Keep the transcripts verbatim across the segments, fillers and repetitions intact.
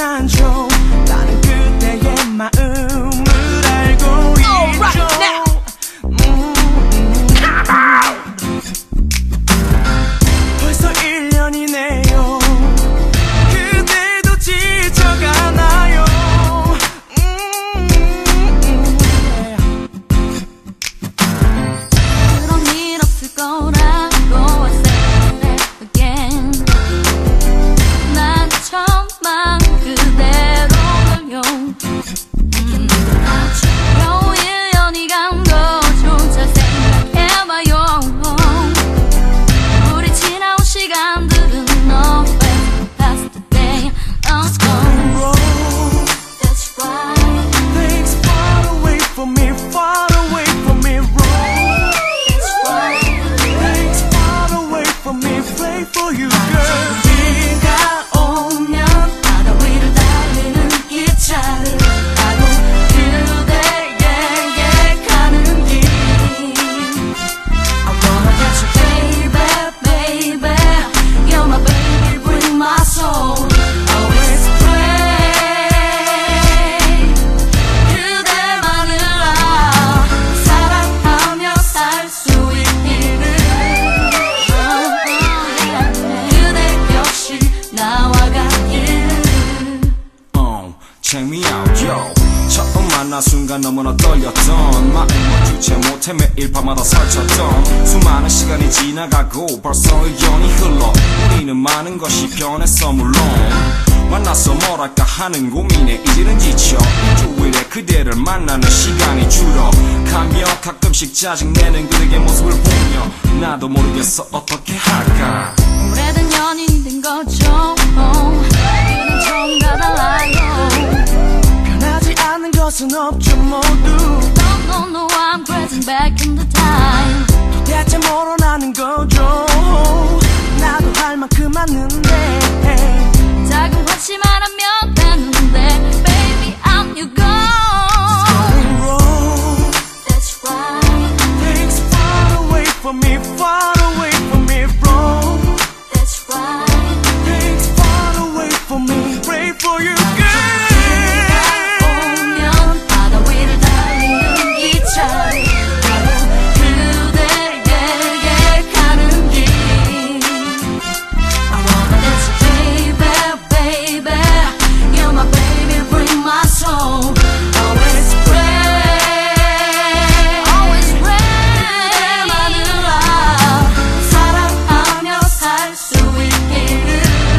안줘. 나는 그대의 마음을 알고 있죠. 음, 음. 벌써 일 년이네요. 그대도 지쳐가나요? 음, 음, 그런 일 없을 거라고 I said it again. 난 천만 그대로걸요. 음, 겨우 일 년이 간 거조차 생각해봐요. 우리 지나온 시간들은 nowhere past the day. Let's go. That's right. Things far away from me, far away from me, wrong. That's right. Things far away from me, play for you, girl. 비가 오면 바다 위를 달리는 기차를 타고 그대에게 가는 길. I wanna get you baby, baby. You're my baby, bring my soul. Always pray. 그대만을 알아. 사랑하며 살 수 있기를. 그대 역시 나와 같기를. uh, check me out, yo. 처음 만난 순간 너무나 떨렸던 마음을 주체 못해 매일 밤마다 설쳤던 수많은 시간이 지나가고 벌써 일 년이 흘러 우리는 많은 것이 변했어. 물론 만나서 뭐랄까 하는 고민에 이제는 지쳐 일주일에 그대를 만나는 시간이 줄어 가며 가끔씩 짜증내는 그대의 모습을 보며 나도 모르겠어 어떻게 할까. 오래된 연인 된 거죠. 그는 처음과 달라요. 변하지 않는 것은 없죠 모두. No, no, no, I'm present back in the time. 도대체 뭘 원하는 거죠? 나도 할 만큼 왔는데 작은 관심만 하면 되는데 Baby, I'm your goal. wrong. That's right. Things far away from me, far away from me, wrong. That's right. Things far away from me, pray for you, girl. 오면 바다 위를 달리는 기차를 타고 그대에게 가는 길. I wanna dance with baby, baby. You're my baby, bring my soul. Always pray, always pray. 그대만을 알아. 사랑하며 살 수 있기를.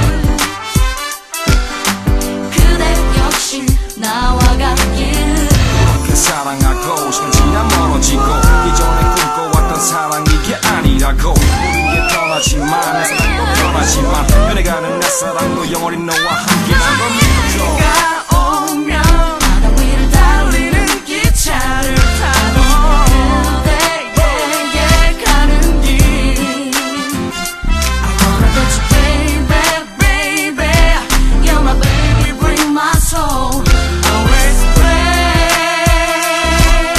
그대 역시 나와 같기를. 그렇게 사랑하고 시간 지나 멀어지고 이전에 꿈꿔왔던 사랑 이게 아니라고 모든 게 변하지만 내 사랑도 변하지만 변해가는 내 사랑도 영원히 너와 함께란 걸 믿죠. 비가 오면 바다 위를 달리는 기차를 타고 그대에게 가는 길. I wanna get you baby, baby. You're my baby, bring my soul. Always pray.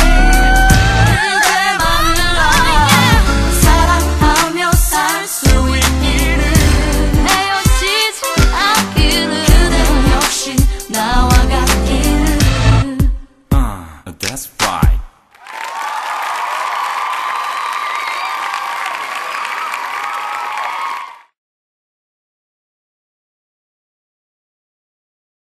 그대만을 알아. 사랑하며 살 수 있기를. 헤어지지 않기를. 그대 역시 나와 같기를. Uh, that's right.